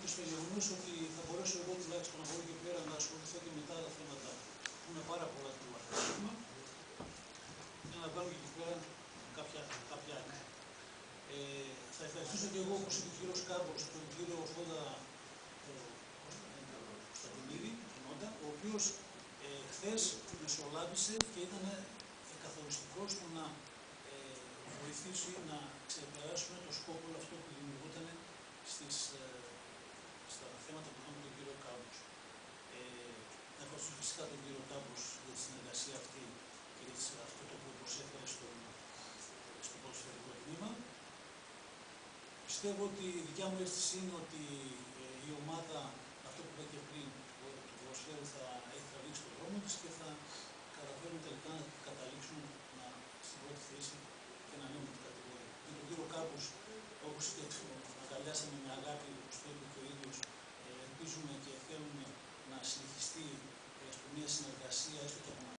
στο γεγονός ότι θα μπορέσω εγώ τουλάχιστον από εδώ και πέρα να ασχοληθώ και με τα άλλα θέματα που είναι πάρα πολλά του αθλητισμού για να βγάλω και εκεί πέρα κάποια άκρη. Θα ευχαριστήσω και εγώ, όπως είπε ο κύριος Κάμπος, τον κύριο Φώτα Κωνσταντινίδη, ο οποίος χθες μεσολάβησε και ήταν καθοριστικός στο να βοηθήσει να ξεπεράσουμε το σκόπο αυτό που δημιουργούταν στα θέματα που είχαμε τον κύριο Κάμπος. Να ευχαριστήσω φυσικά τον κύριο Κάμπος για τη συνεργασία αυτή και για αυτό το που προσέφερε στο ποδοσφαιρικό τμήμα. Πιστεύω ότι η δικιά μου αίσθηση είναι ότι η ομάδα, αυτό που είπα και πριν, του ποδοσφαίρου θα έχει τραβήξει τον δρόμο της και θα καταφέρουν τελικά να καταλήξουν στην πρώτη θέση και να ανέβουν την κατηγορία. Με τον κύριο Κάμπος, όπως και αγκαλιάσαμε με αγάπη, όπως το είπε και ο ίδιος, ελπίζουμε και θέλουμε να συνεχιστεί μια συνεργασία έστω και από